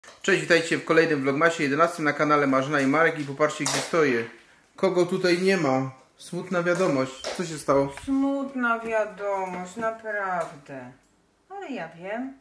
Cześć, witajcie w kolejnym vlogmasie 11 na kanale Marzena i Marek i popatrzcie, gdzie stoję. Kogo tutaj nie ma? Smutna wiadomość. Co się stało? Smutna wiadomość, naprawdę. Ale ja wiem.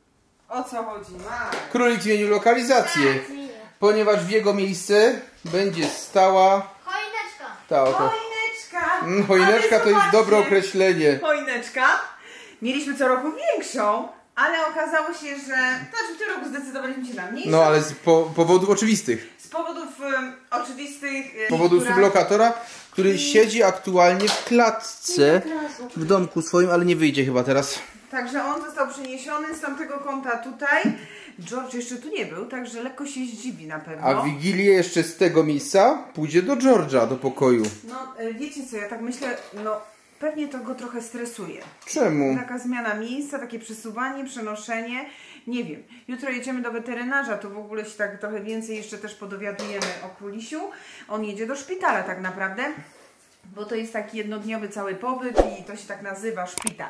O co chodzi, Marek? Królik zmienił lokalizację, ponieważ w jego miejsce będzie stała... Choineczka. Ta oto. Choineczka! Choineczka to jest dobre określenie. Choineczka. Mieliśmy co roku większą, ale okazało się, że... Znaczy w tym roku zdecydowaliśmy się na mniejszą. No ale z powodów oczywistych. Z powodów oczywistych... Z powodu sublokatora, który siedzi aktualnie w klatce w domku swoim, ale nie wyjdzie chyba teraz. Także on został przeniesiony z tamtego kąta tutaj. George jeszcze tu nie był, także lekko się zdziwi na pewno. A w Wigilię jeszcze z tego miejsca pójdzie do George'a, do pokoju. No wiecie co, ja tak myślę, no pewnie to go trochę stresuje. Czemu? Taka zmiana miejsca, takie przesuwanie, przenoszenie. Nie wiem. Jutro jedziemy do weterynarza, to w ogóle się tak trochę więcej jeszcze też podowiadujemy o królisiu. On jedzie do szpitala tak naprawdę, bo to jest taki jednodniowy cały pobyt i to się tak nazywa szpital.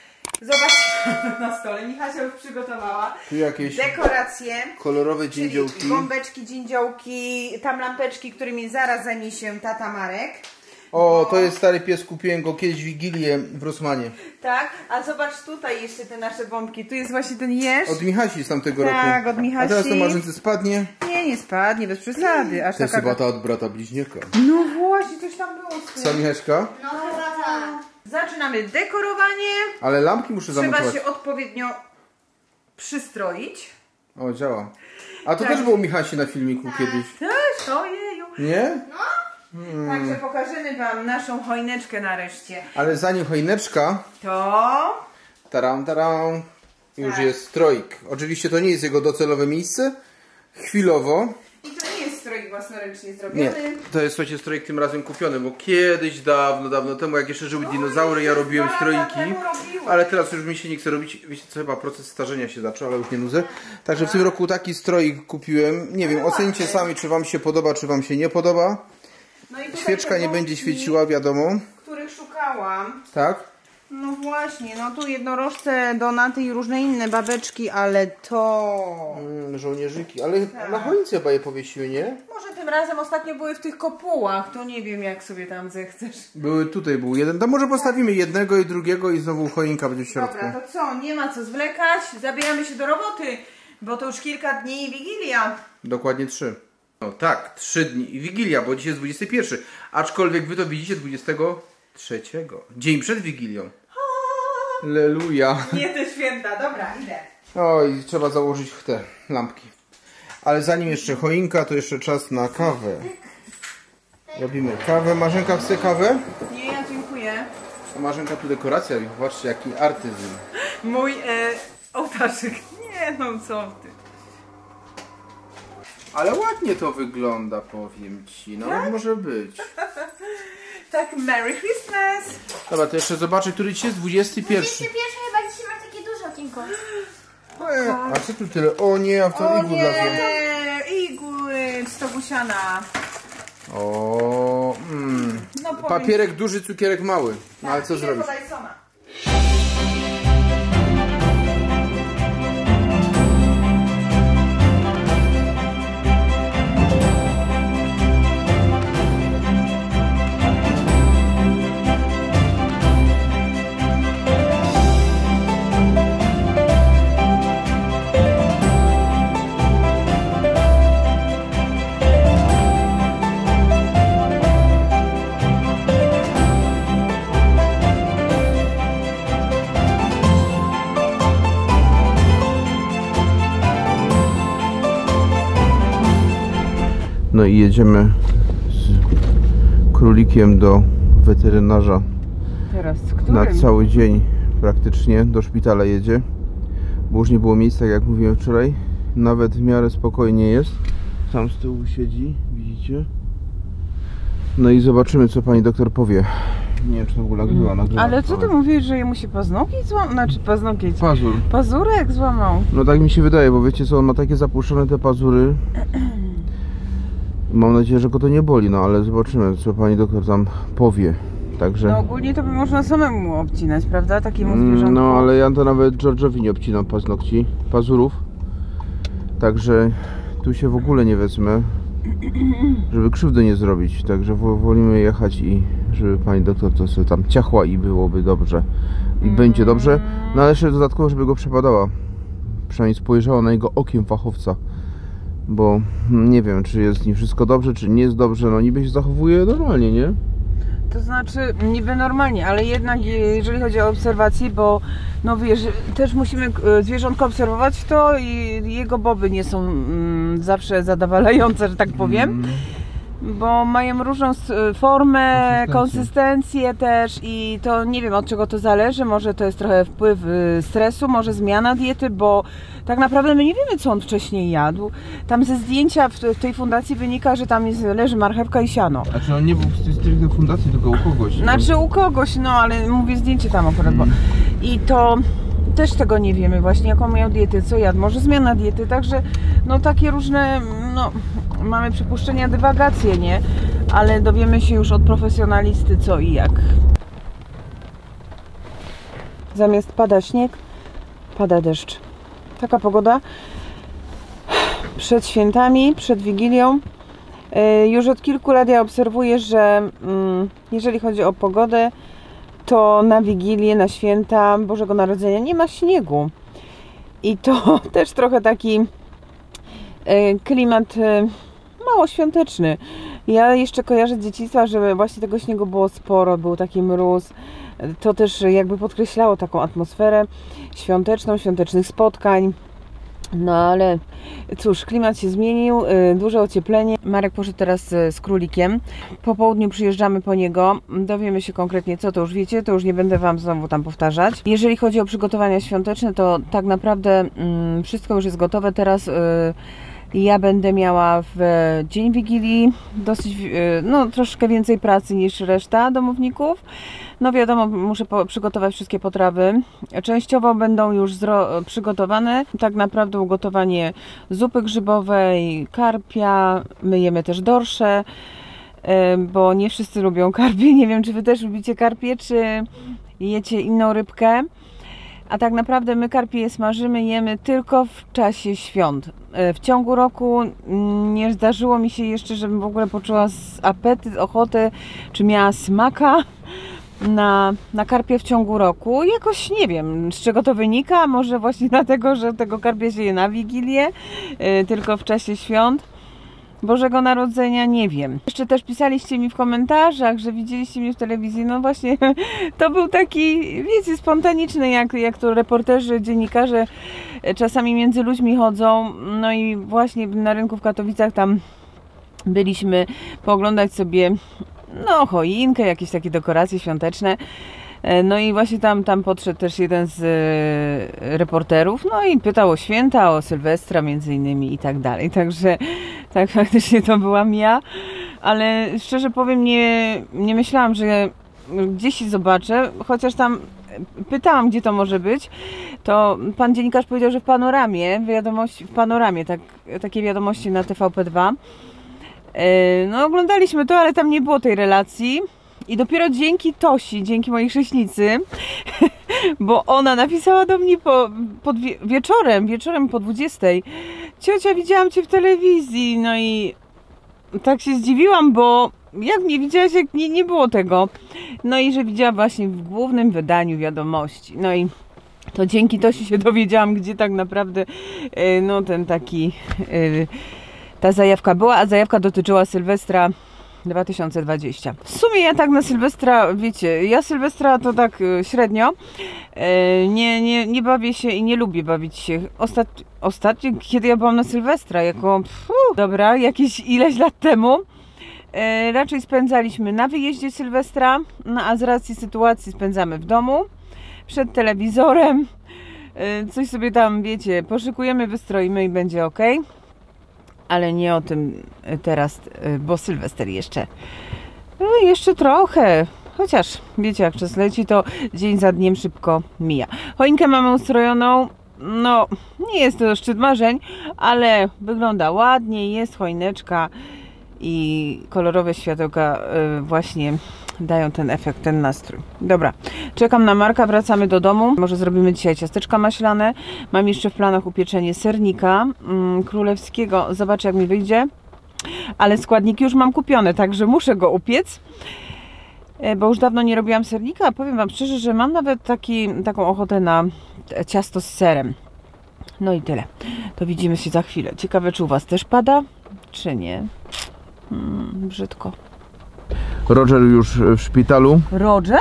Zobaczcie na stole, Michasia już przygotowała Tu jakieś dekoracje, kolorowe dzięciołki. czyli gąbeczki, dzięciołki, tam lampeczki, którymi zaraz zajmie się tata Marek. O, to jest stary pies, kupiłem go kiedyś w Wigilię w Rossmanie. Tak, a zobacz tutaj jeszcze te nasze bombki, tu jest właśnie ten jeż. Od Michasi z tamtego roku. Tak, od Michasi. A teraz to Marzence spadnie. Nie spadnie, bez przesady. Aż To jest taka... chyba ta od brata bliźniaka. No właśnie, coś tam było z tym. Co, Michaśka? No chyba tak. Zaczynamy dekorowanie. Ale lampki muszę Trzeba zamontować. się odpowiednio przystroić. O, działa. A to Tak. też było Michasi na filmiku kiedyś. Też, ojeju. Nie? Także pokażemy wam naszą choineczkę nareszcie. Ale zanim choineczka, To... taram, już Tak. jest stroik. Oczywiście to nie jest jego docelowe miejsce. Chwilowo. I to nie jest stroik własnoręcznie Nie, zrobiony. to jest, słuchajcie, stroik tym razem kupiony, bo kiedyś, dawno temu, jak jeszcze żyły dinozaury, ja robiłem stroiki, ale teraz już mi się nie chce robić, wiecie co, chyba proces starzenia się zaczął, ale już nie nudzę. Także w tym roku taki stroik kupiłem, nie wiem, ocencie sami, czy wam się podoba, czy wam się nie podoba. No i tutaj Świeczka te nie będzie bombki, świeciła, wiadomo, których szukałam. tak? No właśnie, no tu jednorożce, donaty i różne inne babeczki, ale to... Żołnierzyki, ale na choince chyba je powiesiły, nie? Może tym razem ostatnio były w tych kopułach, to nie wiem jak sobie tam zechcesz. Tutaj był jeden, to może postawimy jednego i drugiego i znowu choinka będzie w środku. Dobra, to co, nie ma co zwlekać, zabieramy się do roboty, bo to już kilka dni i Wigilia. Dokładnie 3. No tak, 3 dni i Wigilia, bo dzisiaj jest 21. Aczkolwiek wy to widzicie 23. Dzień przed Wigilią. Alleluja. Nie te święta, dobra, idę. Oj, trzeba założyć te lampki. Ale zanim jeszcze choinka, to jeszcze czas na kawę. Robimy kawę. Marzenka chce kawę? Nie, ja dziękuję. A Marzenka tu dekoracja, zobaczcie jaki artyzm. Mój ołtarzyk. Nie no, co ty. Ale ładnie to wygląda, powiem ci. No tak? Może być. Tak, Merry Christmas. Dobra, to jeszcze zobaczę, który dzisiaj jest 21. 21 chyba dzisiaj ma takie duże okienko. A co tu tyle? O nie, a w tą O igłę wlazłem. nie, igły, stogusiana. O, No powiem papierek duży, cukierek mały. No ale co idę zrobić? po Dysona. No i jedziemy z królikiem do weterynarza. Teraz z Na którym? cały dzień praktycznie do szpitala jedzie. Bo już nie było miejsca, jak mówiłem wczoraj. Nawet w miarę spokojnie jest. Tam z tyłu siedzi, widzicie? No i zobaczymy, co pani doktor powie. Nie wiem, czy to w ogóle nagrywa. Ale co ty mówisz, że jemu się paznokieć złamał? Znaczy paznokieć. Pazur. Pazurek złamał. No tak mi się wydaje, bo wiecie co, on ma takie zapuszczone te pazury. Mam nadzieję, że go to nie boli, no ale zobaczymy, co pani doktor tam powie. Także... No ogólnie to by można samemu obcinać, prawda? Takiemu zwierzątku. No ale ja to nawet George'owi nie obcinam paznokci, pazurów. Także tu się w ogóle nie wezmę, żeby krzywdy nie zrobić. Także wolimy jechać i żeby pani doktor to sobie tam ciachła i byłoby dobrze. I będzie dobrze. No ale jeszcze dodatkowo, żeby go przebadała. Przynajmniej spojrzała na niego okiem fachowca. Bo nie wiem, czy jest z nim wszystko dobrze, czy nie jest dobrze. No niby się zachowuje normalnie, nie? To znaczy niby normalnie, ale jednak jeżeli chodzi o obserwację, bo no wiesz, też musimy zwierzątko obserwować, to i jego boby nie są zawsze zadowalające, że tak powiem. Bo mają różną formę, konsystencję też i to nie wiem, od czego to zależy. Może to jest trochę wpływ stresu, może zmiana diety, bo tak naprawdę my nie wiemy, co on wcześniej jadł. Tam ze zdjęcia w tej fundacji wynika, że tam leży marchewka i siano. Znaczy on nie był stricte fundacji, tylko u kogoś. Znaczy u kogoś, no ale mówię zdjęcie tam akurat. I to też tego nie wiemy właśnie, jaką miał dietę, co jadł, może zmiana diety, także no takie różne, no mamy przypuszczenia, dywagacje, nie? Ale dowiemy się już od profesjonalisty co i jak. Zamiast pada śnieg, pada deszcz. Taka pogoda przed świętami, przed Wigilią. Już od kilku lat ja obserwuję, że jeżeli chodzi o pogodę, to na Wigilię, na święta Bożego Narodzenia nie ma śniegu. I to też trochę taki klimat mało świąteczny. Ja jeszcze kojarzę z dzieciństwa, że właśnie tego śniegu było sporo, był taki mróz. To też jakby podkreślało taką atmosferę świąteczną, świątecznych spotkań. No ale cóż, klimat się zmienił, duże ocieplenie. Marek poszedł teraz z królikiem. Po południu przyjeżdżamy po niego. Dowiemy się konkretnie co, to już wiecie, to już nie będę Wam znowu tam powtarzać. Jeżeli chodzi o przygotowania świąteczne, to tak naprawdę wszystko już jest gotowe. Teraz ja będę miała w dzień Wigilii dosyć, no troszkę więcej pracy niż reszta domowników. No wiadomo, muszę przygotować wszystkie potrawy. Częściowo będą już przygotowane. Tak naprawdę ugotowanie zupy grzybowej, karpia. My jemy też dorsze, bo nie wszyscy lubią karpie. Nie wiem, czy Wy też lubicie karpie, czy jecie inną rybkę. A tak naprawdę my karpie smażymy, jemy tylko w czasie świąt. W ciągu roku nie zdarzyło mi się jeszcze, żebym w ogóle poczuła apetyt, ochotę, czy miała smaka na karpie w ciągu roku. Jakoś nie wiem, z czego to wynika. Może właśnie dlatego, że tego karpia się je na Wigilię, tylko w czasie świąt Bożego Narodzenia, nie wiem. Jeszcze też pisaliście mi w komentarzach, że widzieliście mnie w telewizji. No właśnie, to był taki, wiecie, spontaniczny, jak to reporterzy, dziennikarze czasami między ludźmi chodzą. No i właśnie na rynku w Katowicach tam byliśmy pooglądać sobie, no, choinkę, jakieś takie dekoracje świąteczne. No i właśnie tam podszedł też jeden z reporterów, no i pytał o święta, o Sylwestra między innymi i tak dalej. Także tak faktycznie to byłam ja, ale szczerze powiem, nie myślałam, że gdzieś zobaczę, chociaż tam pytałam, gdzie to może być, to pan dziennikarz powiedział, że w Panoramie, takie wiadomości na TVP2. No oglądaliśmy to, ale tam nie było tej relacji. I dopiero dzięki Tosi, dzięki mojej chrześnicy, bo ona napisała do mnie wieczorem po 20. Ciocia, widziałam Cię w telewizji. No i tak się zdziwiłam, bo jak mnie widziałaś, jak nie było tego. No i że widziałam właśnie w głównym wydaniu wiadomości. No i to dzięki Tosi się dowiedziałam, gdzie tak naprawdę no ten taki ta zajawka była, a zajawka dotyczyła Sylwestra 2020. W sumie ja tak na Sylwestra, wiecie, ja Sylwestra to tak średnio, nie bawię się i nie lubię bawić się. Ostatnio, kiedy ja byłam na Sylwestra, dobra, jakieś ileś lat temu, raczej spędzaliśmy na wyjeździe Sylwestra, no a z racji sytuacji spędzamy w domu, przed telewizorem, coś sobie tam, wiecie, poszykujemy, wystroimy i będzie ok. Ale nie o tym teraz, bo Sylwester jeszcze trochę. Chociaż wiecie, jak czas leci, to dzień za dniem szybko mija. Choinkę mamy ustrojoną. No, nie jest to szczyt marzeń, ale wygląda ładnie, jest choineczka i kolorowe światełka właśnie dają ten efekt, ten nastrój. Dobra, czekam na Marka, wracamy do domu. Może zrobimy dzisiaj ciasteczka maślane. Mam jeszcze w planach upieczenie sernika królewskiego. Zobaczę, jak mi wyjdzie. Ale składniki już mam kupione, także muszę go upiec. Bo już dawno nie robiłam sernika, a powiem wam szczerze, że mam nawet taką ochotę na ciasto z serem. No i tyle. To widzimy się za chwilę. Ciekawe, czy u was też pada, czy nie. Brzydko. Roger już w szpitalu. Roger?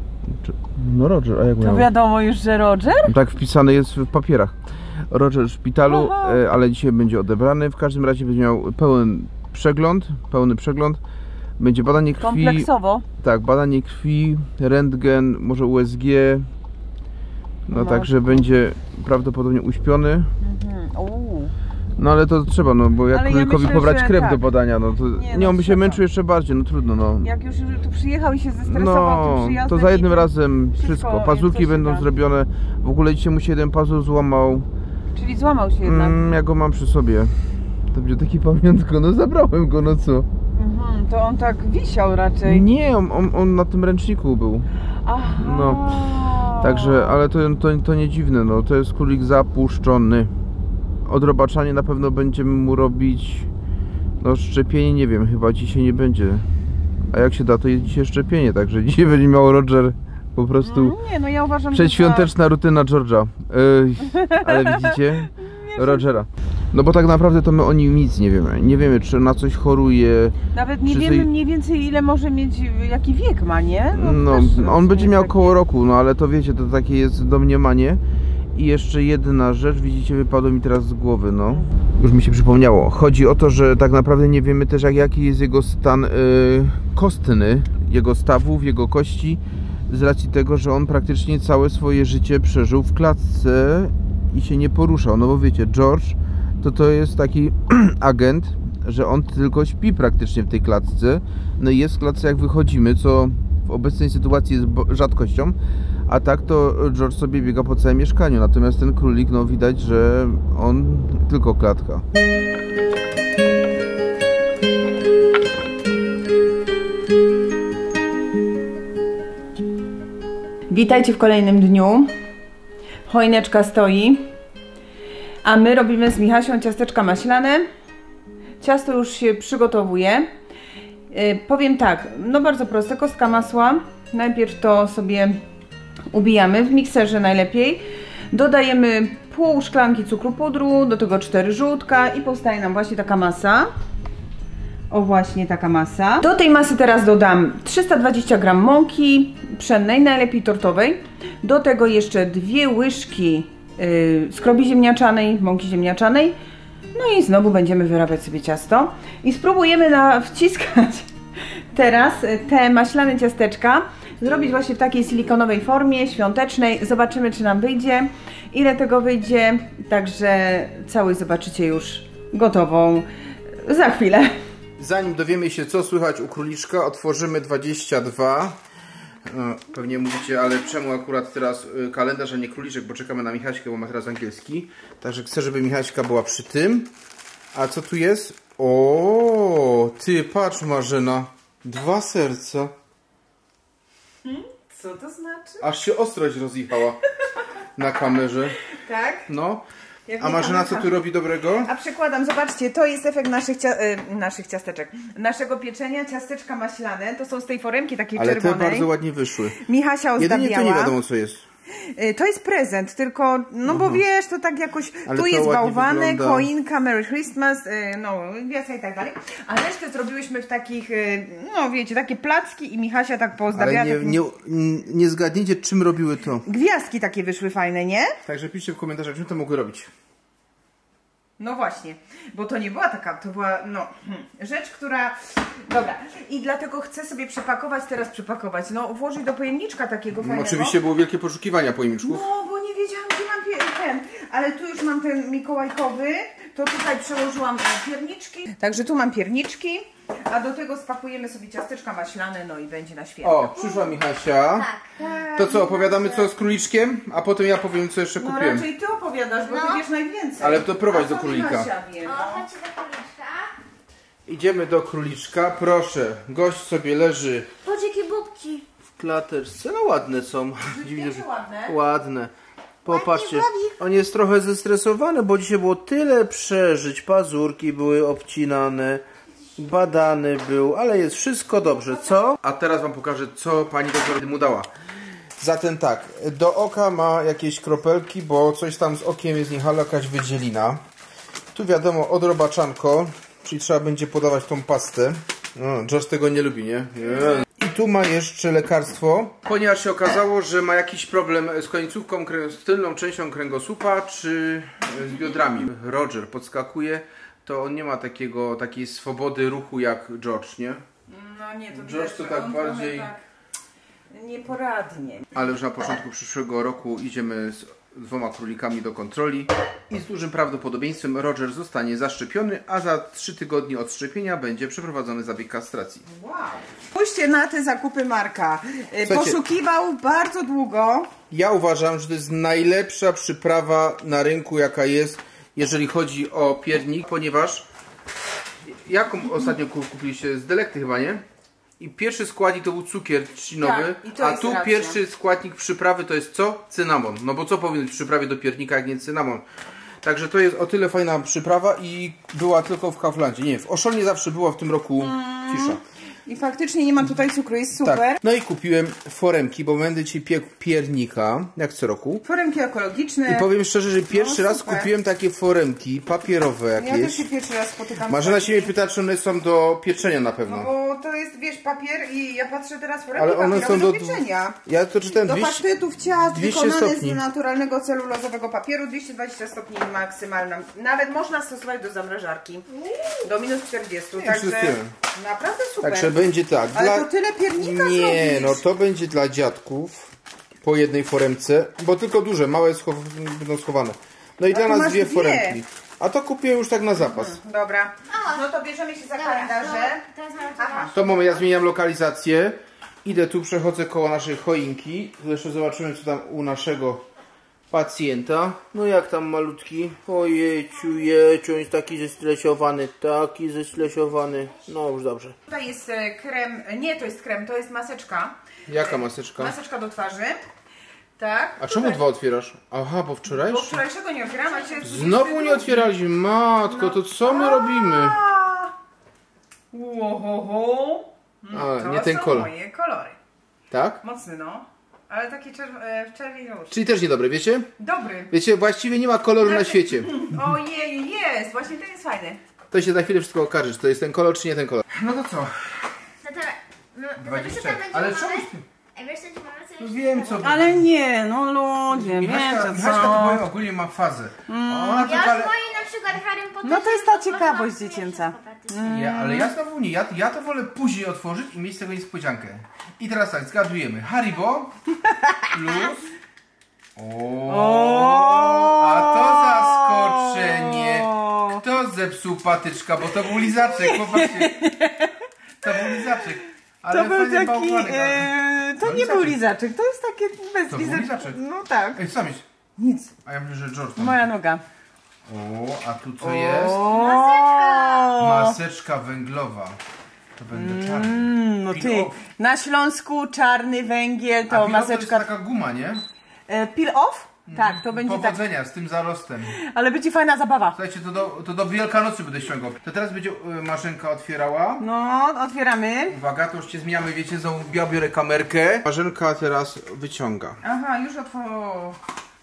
No Roger, a jak To miał? wiadomo już, że Roger? Tak wpisany jest w papierach. Roger w szpitalu, ale dzisiaj będzie odebrany. W każdym razie będzie miał pełny przegląd. Będzie badanie krwi. Kompleksowo. Tak, badanie krwi, rentgen, może USG. No także będzie prawdopodobnie uśpiony. No ale to trzeba, no bo jak Ale ja królikowi myślę, pobrać że krew tak. do badania, no to Nie, on by się trzeba. męczył jeszcze bardziej, no trudno, no. Jak już tu przyjechał i się zestresował tym No, przyjazdem. to za jednym i razem wszystko, wszystko. więc Pazurki co się będą da. zrobione. W ogóle dzisiaj mu się jeden pazur złamał. Czyli złamał się jednak. Ja go mam przy sobie. To będzie taki pamiątko, no zabrałem go, no co? To on tak wisiał raczej. Nie, on na tym ręczniku był. Aha. No. Także, ale to nie dziwne, no. To jest królik zapuszczony. Odrobaczanie na pewno będziemy mu robić. No szczepienie nie wiem, chyba dzisiaj nie będzie. A jak się da, to jest dzisiaj szczepienie, także dzisiaj będzie miał Roger po prostu Nie, no ja uważam, przedświąteczna rutyna George'a. Ale widzicie? Rogera. No bo tak naprawdę to my o nim nic nie wiemy. Nie wiemy, czy na coś choruje. Nawet nie czy wiemy coś- mniej więcej, ile może mieć, jaki wiek ma, nie? No, też on będzie miał taki- koło roku, no ale to wiecie, to takie jest domniemanie. I jeszcze jedna rzecz, widzicie, wypadło mi teraz z głowy, no. Już mi się przypomniało. Chodzi o to, że tak naprawdę nie wiemy też, jaki jest jego stan kostny, jego stawów, jego kości, z racji tego, że on praktycznie całe swoje życie przeżył w klatce i się nie poruszał. No bo wiecie, George to jest taki agent, że on tylko śpi praktycznie w tej klatce. No i jest w klatce, jak wychodzimy, co w obecnej sytuacji jest rzadkością. A tak to George sobie biega po całym mieszkaniu, natomiast ten królik, no widać, że on tylko klatka. Witajcie w kolejnym dniu. Choineczka stoi, a my robimy z Michasią ciasteczka maślane. Ciasto już się przygotowuje. Powiem tak, no bardzo proste, kostka masła. Najpierw to sobie ubijamy w mikserze najlepiej. Dodajemy pół szklanki cukru pudru, do tego 4 żółtka i powstaje nam właśnie taka masa. O, właśnie taka masa. Do tej masy teraz dodam 320 g mąki pszennej, najlepiej tortowej. Do tego jeszcze 2 łyżki skrobi ziemniaczanej, mąki ziemniaczanej. No i znowu będziemy wyrabiać sobie ciasto. I spróbujemy wciskać teraz te maślane ciasteczka. Zrobić właśnie w takiej silikonowej formie, świątecznej. Zobaczymy, czy nam wyjdzie, ile tego wyjdzie. Także całość zobaczycie już gotową za chwilę. Zanim dowiemy się, co słychać u króliczka, otworzymy 22. Pewnie mówicie, ale czemu akurat teraz kalendarz, a nie króliczek, bo czekamy na Michaśkę, bo ma teraz angielski. Także chcę, żeby Michaśka była przy tym. A co tu jest? O, ty patrz, Marzena. 2 serca. Co to znaczy? Aż się ostrość rozjechała na kamerze. Tak? No. Jak A nie Marzena, co kamerka. tu robi dobrego? A przykładam, zobaczcie, to jest efekt naszych ciasteczek. Naszego pieczenia, ciasteczka maślane. To są z tej foremki takiej Ale te czerwonej. bardzo ładnie wyszły. Michasia ozdabiała. Jedynie to nie wiadomo, co jest. To jest prezent, tylko, no bo wiesz, to tak jakoś, Ale tu to jest ładnie bałwanek, wygląda. choinka, Merry Christmas, no, gwiazdka i tak dalej. A resztę zrobiłyśmy w takich, no wiecie, takie placki i Michasia tak poozdabiała. Ale nie zgadniecie, czym robiły to. Gwiazdki takie wyszły fajne, nie? Także piszcie w komentarzach, czym to mogły robić. No właśnie, bo to nie była taka, to była, no, rzecz, która, dobra, i dlatego chcę sobie przepakować, no, włożyć do pojemniczka takiego fajnego. Oczywiście były wielkie poszukiwania pojemniczków. No, bo nie wiedziałam, gdzie mam ten, ale tu już mam ten mikołajkowy, to tutaj przełożyłam pierniczki, także tu mam pierniczki, a do tego spakujemy sobie ciasteczka maślane, no i będzie na święta. O, przyszła Michasia. Tak. To co, opowiadamy co z króliczkiem? A potem ja powiem, co jeszcze No kupiłem. raczej ty opowiadasz, bo ty wiesz najwięcej. Ale to prowadź A do co królika. Michasia wie, O, no? chodźcie do króliczka. Idziemy do króliczka, proszę. Gość sobie leży. Patrz, jakie klateczce. No ładne są. Dziwnie, że... ładne. Ładne. Popatrzcie, on jest trochę zestresowany, bo dzisiaj było tyle przeżyć. Pazurki były obcinane, badany był, ale jest wszystko dobrze, co? A teraz wam pokażę, co pani doktor mu dała. Zatem tak, do oka ma jakieś kropelki, bo coś tam z okiem jest niehalo, jakaś wydzielina. Tu wiadomo, odrobaczanko, czyli trzeba będzie podawać tą pastę. No, George tego nie lubi, nie? I tu ma jeszcze lekarstwo, ponieważ się okazało, że ma jakiś problem z końcówką, z tylną częścią kręgosłupa, czy z biodrami. Roger podskakuje, to on nie ma takiej swobody ruchu jak George, nie? No nie, to George to tak bardziej... Nieporadnie. Ale już na początku przyszłego roku idziemy z 2 królikami do kontroli i z dużym prawdopodobieństwem Roger zostanie zaszczepiony, a za 3 tygodnie od szczepienia będzie przeprowadzony zabieg kastracji. Wow. Spójrzcie na te zakupy Marka. Słuchajcie, poszukiwał bardzo długo. Ja uważam, że to jest najlepsza przyprawa na rynku, jaka jest, jeżeli chodzi o piernik, ponieważ jaką ostatnio kupiliście? Z Delekty chyba, nie? I pierwszy składnik to był cukier trzcinowy, tak, a tu pierwszy składnik przyprawy to jest co? Cynamon. No bo co powinien być w przyprawie do piernika, jak nie cynamon? Także to jest o tyle fajna przyprawa i była tylko w Kauflandzie. Nie, w Auchan zawsze była w tym roku cisza. I faktycznie nie ma tutaj cukru, jest super. Tak. No i kupiłem foremki, bo będę dzisiaj piekł piernika, jak co roku. Foremki ekologiczne. I powiem szczerze, że pierwszy raz super. kupiłem takie foremki papierowe jakieś. Ja też się pierwszy raz spotykam. Marzena się mnie pyta, czy one są do pieczenia na pewno. No bo to jest, wiesz, papier i ja patrzę teraz foremki Ale one są do pieczenia. Ja to czytałem Do 200... pasztetów ciast 200 wykonane stopni. z naturalnego celulozowego papieru, 220 stopni maksymalna. Nawet można stosować do zamrażarki. Do minus 40. Także wszystkiego. naprawdę super. Także będzie tak. Ale to tyle piernika Nie, zrobić. no to będzie dla dziadków po jednej foremce, bo tylko duże, małe będą schowane. No i dla tu nas masz 2 2. foremki. A to kupiłem już tak na zapas. Dobra. No to bierzemy się za kalendarze. To jest Aha. To moment, ja zmieniam lokalizację. Idę tu, przechodzę koło naszej choinki. Zresztą zobaczymy, co tam u naszego pacjenta. No jak tam malutki? Ojejciu, jeciu, on jest taki zestresiowany, No już dobrze. Tutaj jest krem, nie to jest krem, to jest maseczka. Jaka maseczka? Maseczka do twarzy. Tak. A czemu 2 otwierasz? Aha, bo wczoraj? Bo wczorajszego nie otwieram, a dzisiaj Znowu nie otwieraliśmy. Matko, to co my robimy? Łohoho. A, nie ten kolor. To są moje kolory. Tak? Mocny, no. Ale taki czerwieniuszy. Czyli też niedobre, wiecie? Dobry. Wiecie, właściwie nie ma koloru na świecie. Ojej, jest. Właśnie ten jest fajny. To się za chwilę wszystko okaże, czy to jest ten kolor, czy nie ten kolor. No to co? No, 20. Ale czemu? Wiesz co ci mamy coś? Wiem co. Ale nie, no ludzie, Michaśka to powiem, ogólnie ma fazę. Ona Ja tylko, z ale... mojej na przykład Harry Potter. No to jest ta ciekawość dziecięca. Ale ja znowu nie, ja to wolę później otworzyć i mieć z tego niespodziankę. I teraz tak, zgadujemy. Haribo plus... A to zaskoczenie. Kto zepsuł patyczka, bo to był lizaczek, popatrzcie. To był lizaczek. Ale To był fajny taki, bałwanek, to nie był lizaczek, to jest takie bez To był lizaczek. No tak. Ej, co myślisz? Nic. A ja myślę, że George tam. Moja noga. A tu co jest? Maseczka węglowa. To będę czarny. No Peel ty, off. na Śląsku czarny węgiel, A to peel off maseczka. To jest taka guma, nie? Peel off? Tak, to będzie tak. Powodzenia z tym zarostem. Ale będzie fajna zabawa. Słuchajcie, to do Wielkanocy będę ściągał. To teraz będzie Marzenka otwierała. No, otwieramy. Uwaga, to już się zmieniamy, wiecie, znowu ja biorę kamerkę. Marzenka teraz wyciąga. Aha, już otworzy.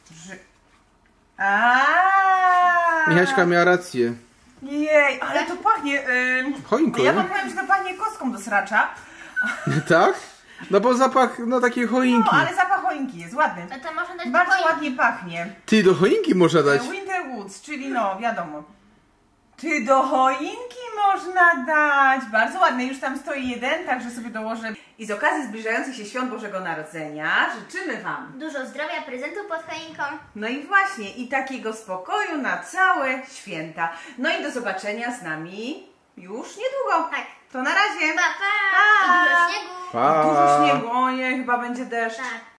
Michaśka miała rację. Jej, ale to pachnie. Choinką, Ja nie? wam powiem, że to pachnie kostką do sracza. Tak? No bo zapach, no takiej choinki. No, ale zapach choinki jest ładny. No to można dać Bardzo do ładnie pachnie. Ty, do choinki można dać. Winter Woods, czyli no, wiadomo. Ty, do choinki można dać. Bardzo ładny, już tam stoi jeden, także sobie dołożę. I z okazji zbliżających się świąt Bożego Narodzenia życzymy wam. dużo zdrowia, prezentów pod choinką. No i właśnie, i takiego spokoju na całe święta. No i do zobaczenia z nami już niedługo. Tak. To na razie. Pa, pa! I dużo śniegu. Pa. Dużo śniegu, ojej, chyba będzie deszcz. Tak.